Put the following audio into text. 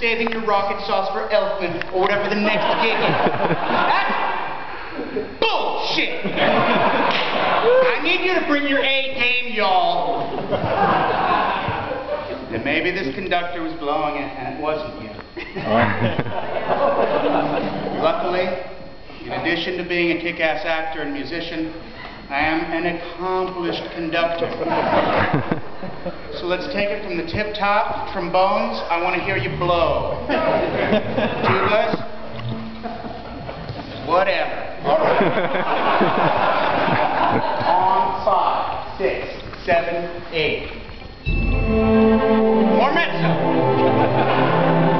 saving your rocket sauce for Elfman or whatever the next gig is. That's bullshit! I need you to bring your A game, y'all. And maybe this conductor was blowing it, and it wasn't you. Luckily, in addition to being a kick-ass actor and musician, I am an accomplished conductor. So let's take it from the tip top, trombones. I want to hear you blow. Tubas? Whatever. All right. On 5, 6, 7, 8. More mezzo.